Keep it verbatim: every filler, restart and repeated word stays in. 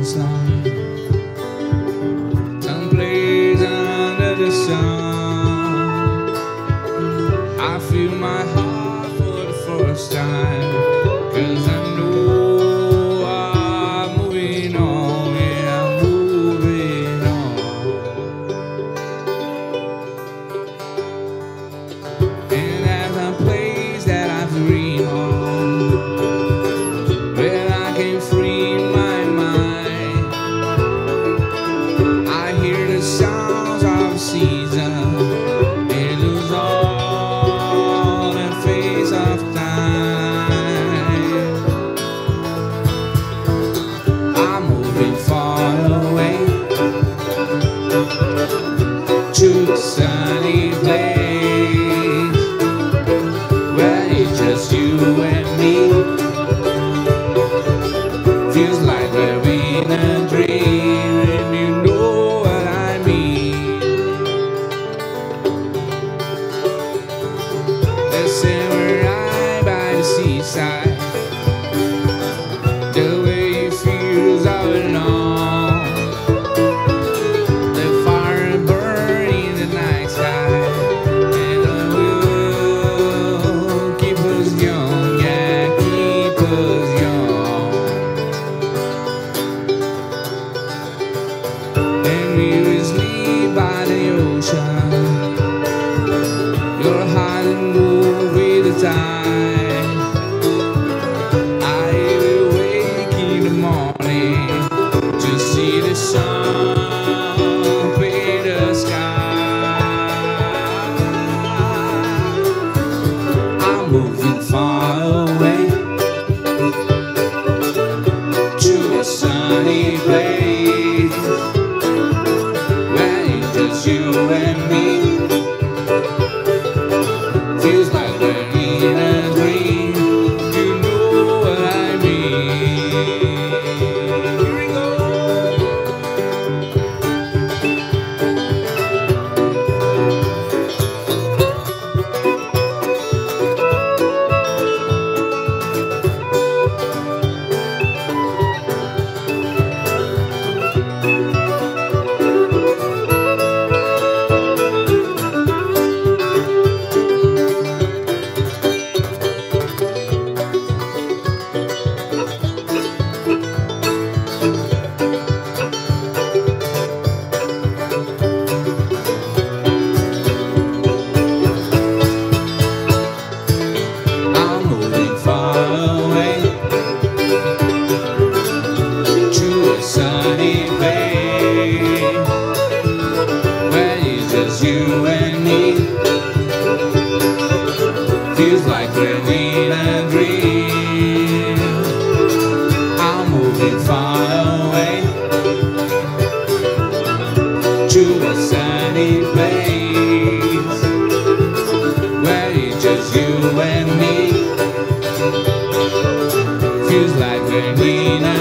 coastline, someplace under the sun. I feel my heart for the first time, 'cause I know I'm moving on, yeah, I'm moving on. And there's a place that I dream of, where I can free my mind. I hear the sounds of the season, they lose all the face of time. I'm moving far away to a sunny place, where it's just you and me. Feels like we're in a dream, and you know what I mean. Let's say we're right by the seaside, the way it feels all alone. The fire burning in the night sky, and it will keep us young, yeah, keep us young. And we will sleep by the ocean, your heart will move with the tide. I will wake in the morning to see the sun paint the sky. I'm moving far away to a sunny place, where it's just you and me. Feels like we're in a dream, you know what I mean. Here we go. I'm moving far away to a sunny place, where it's just you and me. Feels like we're in a dream. I'm moving far away to a sunny place, where it's just you and me. Feels like we're in a